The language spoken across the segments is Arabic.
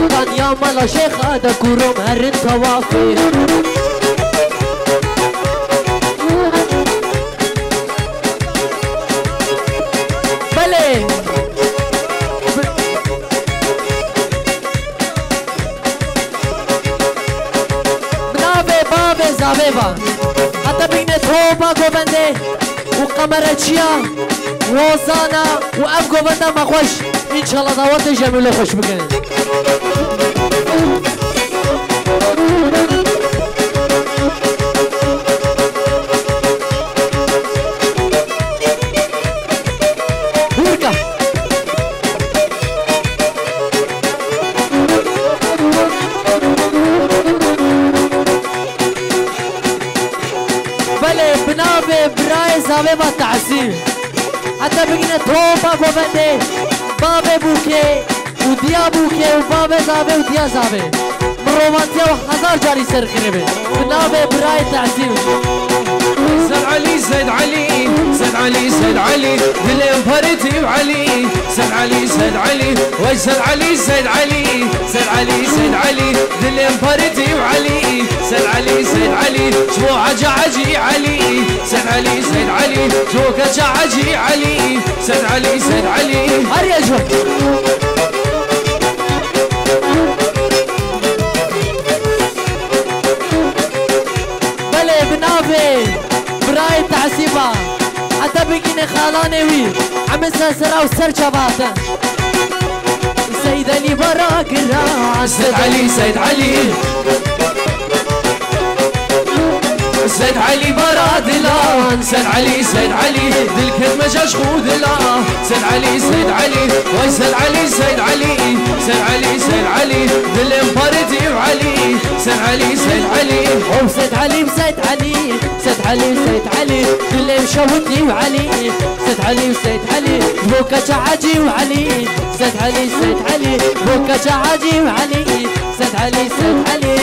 كان يا مالا شيخ هذا كروم هرن توافي بلي بنابي بابي زابيبا حتى بيني توبا قوبندي وقمرتشيا ووزانا وأب قوبندا ما خوش إن شاء الله دعوات جميلة خوش بكن هوركا بله بنابه برای زاوه با تعظیم حتی بگینه توبا گوبنده بابه بوکه و دیا بوکه و بابه زاوه و دیا زاوه مروانتیا و هزار جاری سرخینه بی بنابه برای تعظیم سيد علي سيد علي سيد علي سيد علي دلم فرتي وعلي سيد علي سيد علي وي سيد علي سيد علي سيد علي سيد علي دلم فرتي وعلي سيد علي سيد علي شبو عجي علي سيد علي سيد علي شبو عجي علي سيد علي سيد علي هريا جو بله بنابه برای تعصیبا حتی بگینه خالانه وی عمل سرسرا و سر چباتا سید علی برا گران سيد علي سيد علي سيد علي برادلان سيد علي سيد علي ذي الكلمة جاش خودلا سيد علي سيد علي وي سيد علي سيد علي سيد علي سيد علي ذي الامبارتي وعلي سيد علي سيد علي او سيد علي وسيد علي سيد علي وسيد علي اللي مشوتي وعلي سيد علي وسيد علي بوكا شعاجي وعلي سيد علي سيد علي بوكا شعاجي وعلي سيد علي سيد علي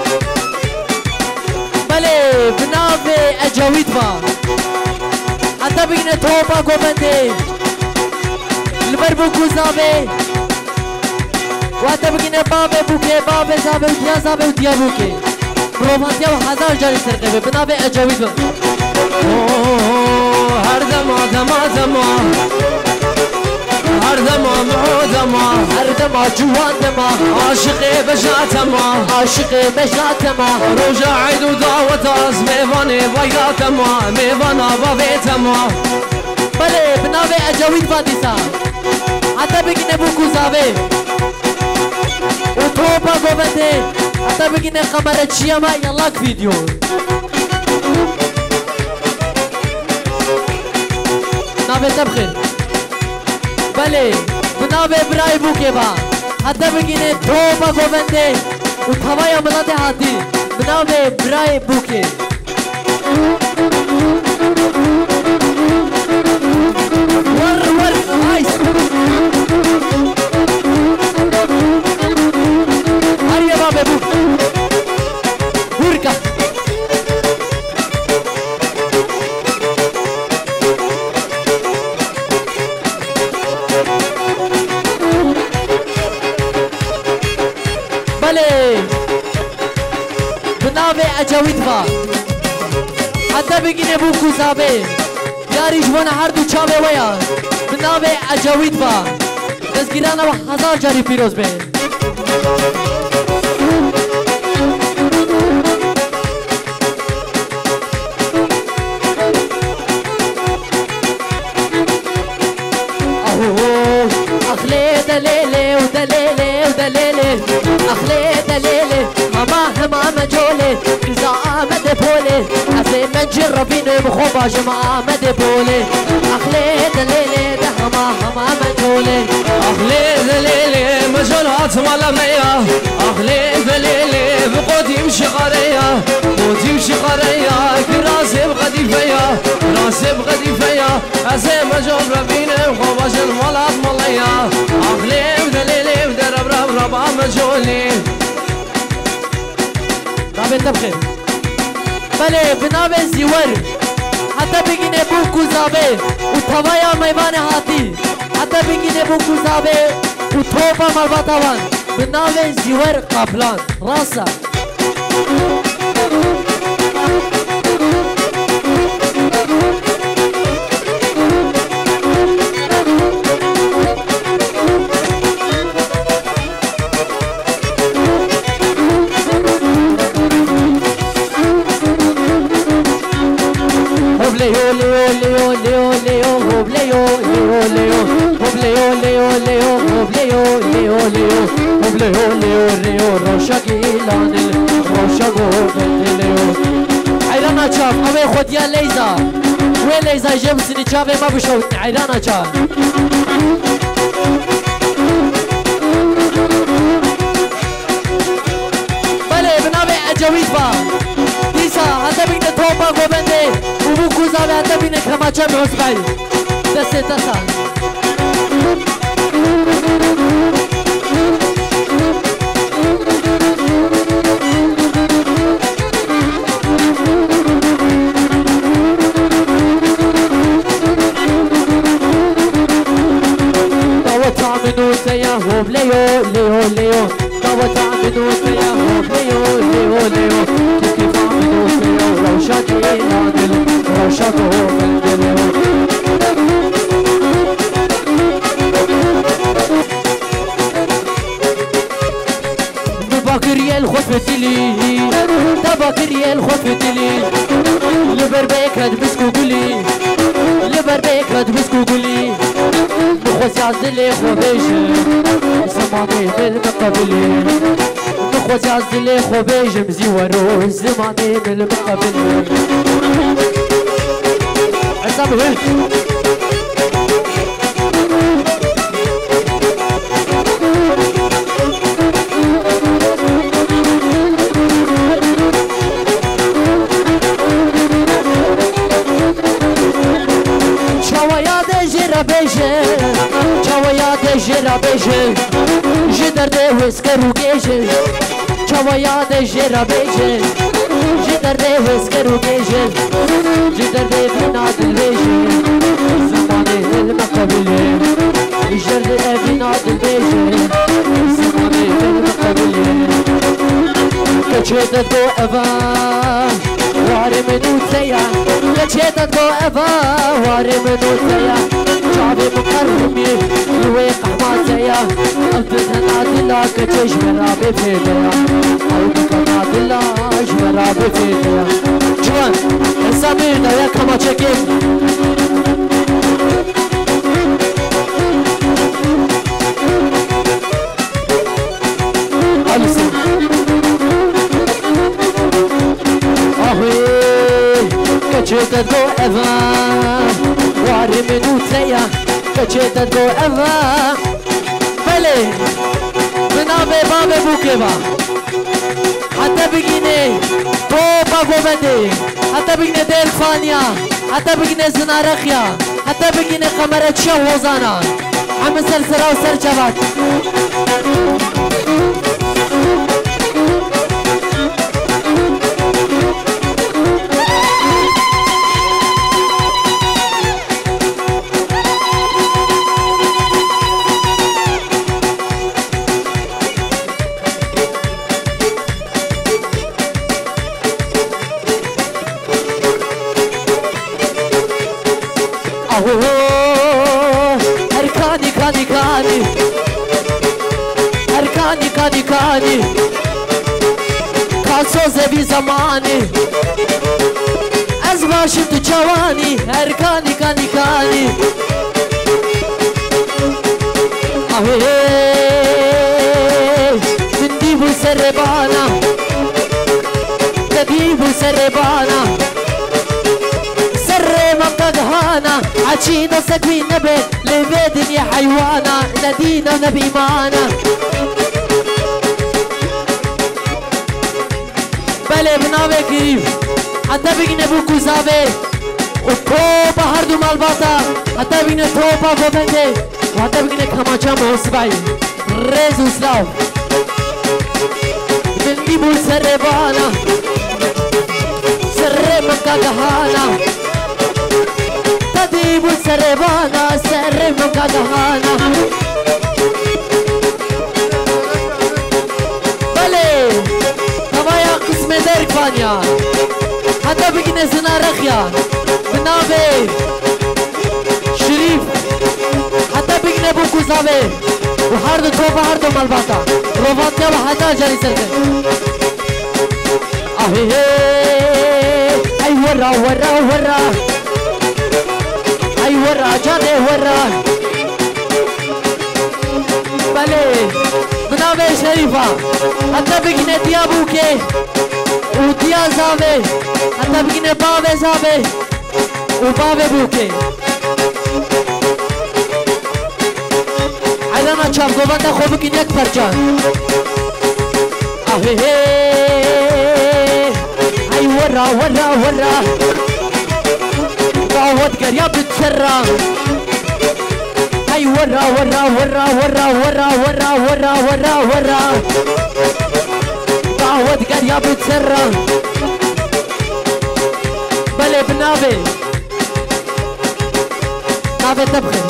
بله بنابه اجاوید با حتی بگینه توبا گوبنده لبر بوکو زابه و حتی بگینه بابه بوکه بابه زابه و دیا زابه و دیا بوکه رومانتیا و هزار جاری سرقه بنابه اجاوید با هر دما دما دما هر دما معودما هر دما جوان دما عاشقي بجاتما عاشق بجاتما روجا عيد ودعوة از ميواني بياتما ميوانا بابيتما بله بنابه اجاوید با دیسا حتی بگینه بوکو زابه و توبا گوبنده حتی بگینه خمره چیما یلاک ویدیو نابه تبخیر بله بنابه برای بوکه با حتی بگینه توبا گوبنده و توای ملت هاتی بنابه برای بوکه ور ور آیس هریا بابه بوک هورکا بله بنابه اجاوید با حتی بگینه بوکو زابه یاری جوان هر دو چاوه ویا بنابه اجاوید با دستگیرانه و هزار جاری پیروز به اخلي دليلي ودليلي ودليلي اخلي دليلي ماما مجولي كذا آمد بولي أفلي من جربين مخوبة جماعة آمد بولي اخلي دليلي ده ماما مجولي اخلي دليلي مجولات مالا ميا اخلي دليلي بقوتي مشي قرية قوتي مشي قرية كراسي بغدي فيا راسي بغدي فيا أزي مجول ربيني مخوبة جمالات ماليا اخلي دليلي بدرب رب ربا مجولي رابط بخير بله بنابه زیور حتی بگینه بوکو زابه و توایا میوان هاتی حتی بگینه بوکو زابه و توپا ملباتوان بناوي زيور قبلان راسا عيرانا شاف اوي خود يا ليزا وين ليزا جبسني شافي ما بشوتني عيرانا شاف بله بنابي اجويد با ديسا حتى بينا توبا قوبندي وبو كوزاوي حتى بينا كما شاب عصبعي دسي تسا هوب ليو ليو ليو دعوة عمدو سيا هوب ليو ليو ليو كيف عمدو سيا روشاكي نادل روشاكو بندليو بباكرية الخفتلي تباكرية الخفتلي لبربيك هاد بسكو قولي لبربيك هاد بسكو قولي نخوزي عزلي خوبيش زماني بالمقابلين نخوزي عزلي خوبيش مزيورو زماني بالمقابلين عصام هيك جرا بيجي جدر ده وسكرو جيجي چاويا ده جرا بيجي جدر ده وسكرو جيجي جدر ده بناد البيجي زماني المقابلين جدر ده بناد البيجي زماني المقابلين كچيت دو افا واري منو تيا كچيت دو افا واري منو تيا شعبي مقرمي الويق حماسيا أبدتها نادلا كتش مرابي فيديا أبدتها نادلا مرابي فيديا جوان السامير دايا كما تشكيم ألسي أهوي كتشيت دو أذان واري منو تيا كتشيت دو أذان بله بنابه بابه بوكيبا حتى بقيني توبا قوبندي حتى بقيني دير فانيا حتى بقيني زنارخيا حتى بقيني قمرة شو وزانا عم سلسلة وسرجبات هركاني كاني كاني هركاني كاني كاني كاسو زبي زماني أزما شفت جواني هركاني كاني كاني من ديبو سربانا ديبو سربانا مقدهانا عشينا سكوين نبي لبيدن يا حيوانا ندينا ونبي معانا بله بناوي كريم حتى بقينا بوكو زابي وطوبة هردو مالباتا حتى بقينا طوبة بوبندي وحتى بقينا كمانشا موسبعي ريزو سلاو بنديبو سربانا سر مقدهانا تديب سربانا سر مقدهانا ترك فانيا حتى بقينا زنا رخيان بنابي شريف حتى بقينا بوكو زابي وحارد توفا حارد مالباتا روفاتيا وحتى جاري سرقين اهي اي ورا ورا ورا اي ورا جاني ورا بله بنابي شريفة حتى بقينا ديا بوكي وديا زابي حتى بقينا بابي زابي وبابي بوكي عيلانا چاپ گوانده خوب بگین یک پرچان آهی ای ورا ورا ورا دعوت گریا بتسرا ای ورا ورا ورا ورا ورا ورا ورا ورا ورا دعوت گریا بتسرا بله بنابه نابه تبخي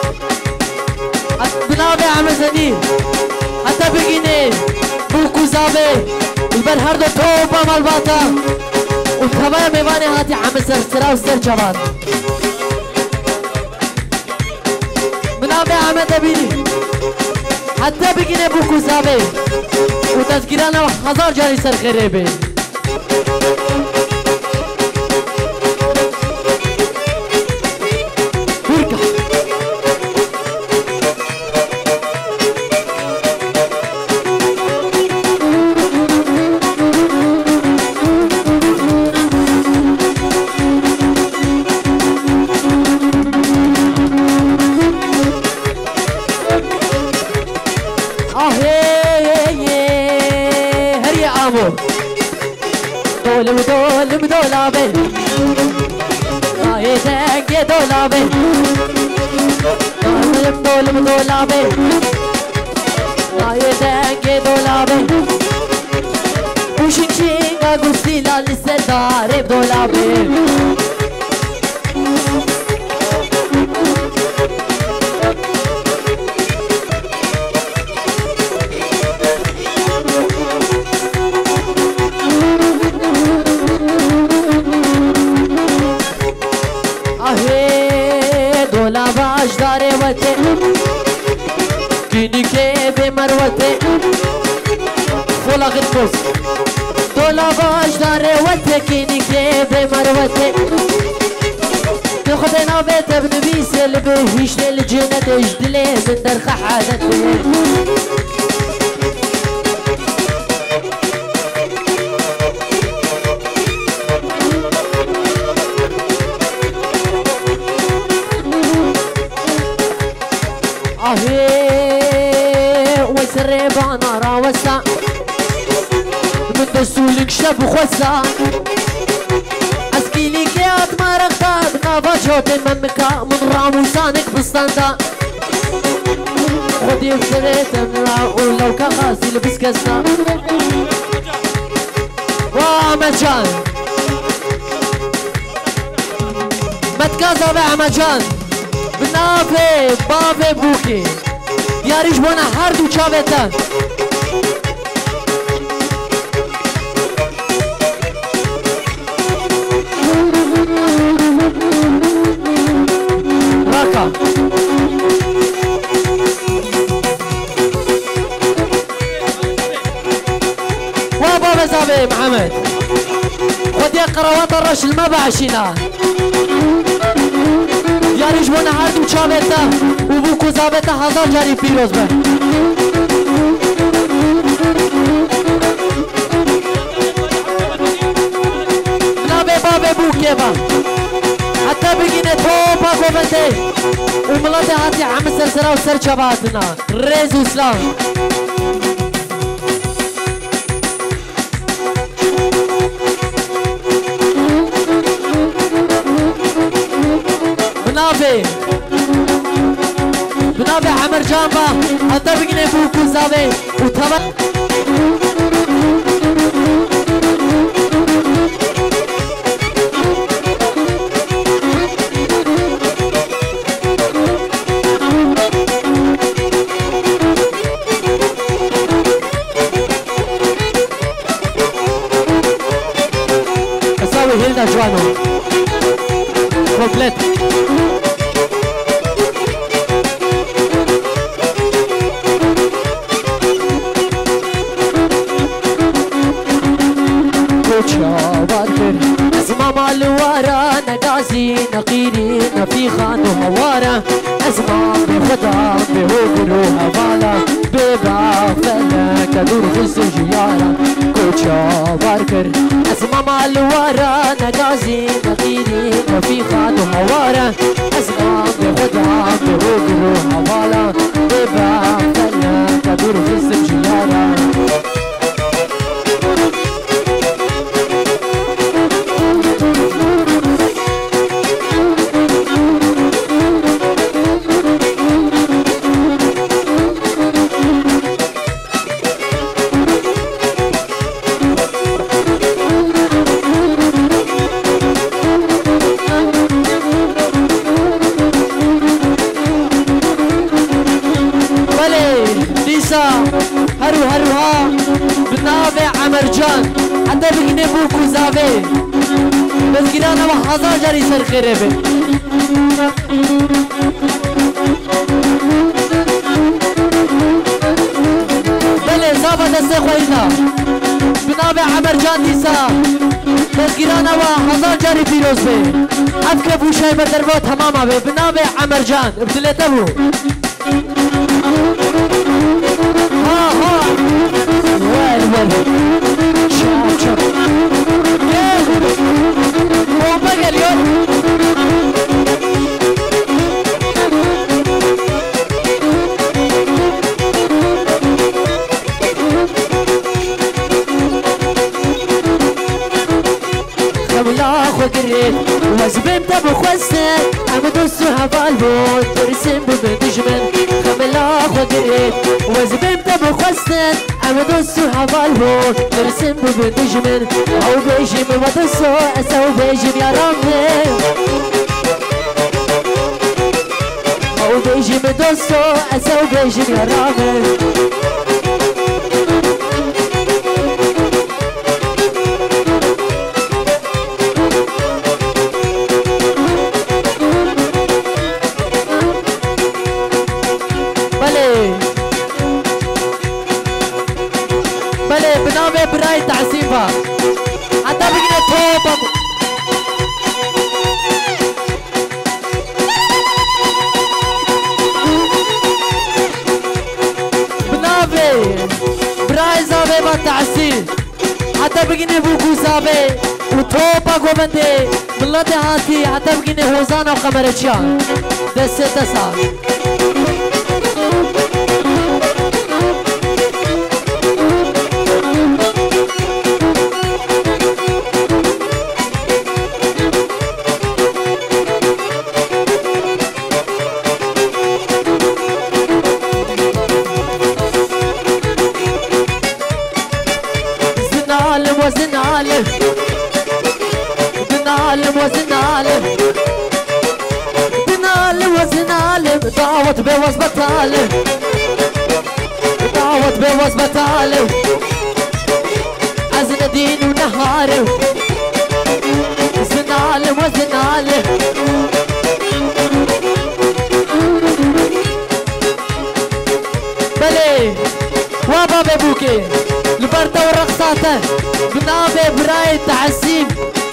بنابه عمزني حتى بقيني بوكو زابي البر هر دو توبا مالباتا وتخبايا ميواني هاتي عم سرسرا وسر جوان بنابه عمد بيني حتى بقيني بوكو زابي وتذكيرانا هزار جاري سر خريبي مجان بنافه بابه بوكي ياريش بونا هردو چاوتن راكا وابا بزابي محمد خد يا قروات الرش المبعشنا یاریش بونه هر دو چاوتا و بو کوزاوتا هزار جاری پیروز به نابه بابه بو که با حتی بگینه توپا گوبنده و ملات هاتی همه سرسرا و سر چباتنا ریز و اسلام بنابه عمر جانبا حتى بقينا بوكو زاوي وطبعا يلا جوانو كومبليت شابركر اسمع مالوارا نقاسي نقيني نفي خانو هوارا اسمع بخدا بهوكرو هوالا ببا فلك دور في السجيارة كوتشا باركر اسمع مالوارا نقاسي نقيني نفي خانو هوارا اسمع بخدا بهوكرو هوالا ببا فلك دور في السجيارة هرو ها بنابع عمرجان حتى بقني بوكو زافي بس قرانا وحظا جاري سر خربه بله زابا دسته خوينا بنابع عمرجان ديسا بس قرانا وحظا جاري فيروز بي افكا بوشاي بدربا تماما بي بنابع عمرجان ابتليته بو شاب شاب بومبا اليوم خبلا خو قريت وزبمت بخوسته عمدوسو هفالبون ترسم ببندجمن خبلا خو قريت وزبمت بخوسته عمدوسو هفالبون ترسم ببندجمن او بيجي من ودسو اسو بيجي يا رامي او بيجي من دوسو اسو بيجي يا رامي بله بنامه برای تعصیبا حتی بگیره توبا بنامه برای زاوه با تعصیب حتی بگیره بوکو زاوه و توبا گوبنده ملت هاتی حتی بگیره حوزان و قمرچیان دسته دسال وزن عالم بنعلم وزن عالم بنعلم وزن عالم دعوت بوزبة عالم دعوت بوزبة عالم أزن دين ونهارم زن عالم وزن عالم بلي وابا ببوكي البردة والرقصاتة بنابي براي تعسيم